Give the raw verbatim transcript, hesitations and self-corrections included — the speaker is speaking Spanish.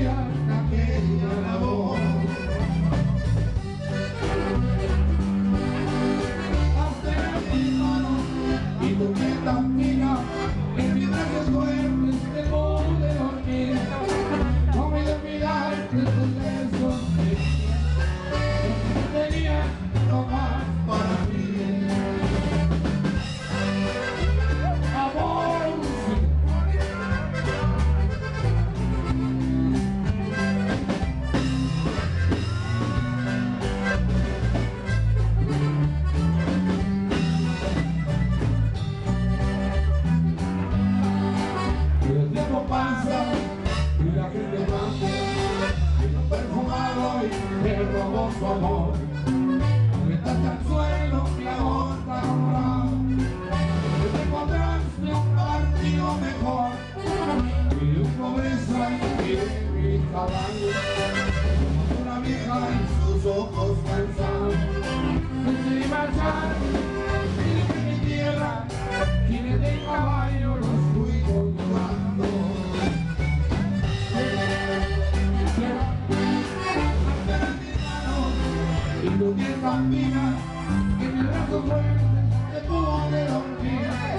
días aquella labor. Hazte mi mano y tu que camina en mis brazos fuertes te pude dormir. No me olvidaste tus besos que tenía no más para mí. Amor, el tiempo pasa y la gente cambia, y un perfumado y te robó su amor. Aventaste al suelo la otra honrada, que te encontraste un partido mejor, y un pobreza y mi caballo, como una vieja en sus ojos cansados. Decidí marchar y de mi tierra, quienes de caballo los fui contando. Y tú que caminas, que mi brazo fuerte te pude dormir.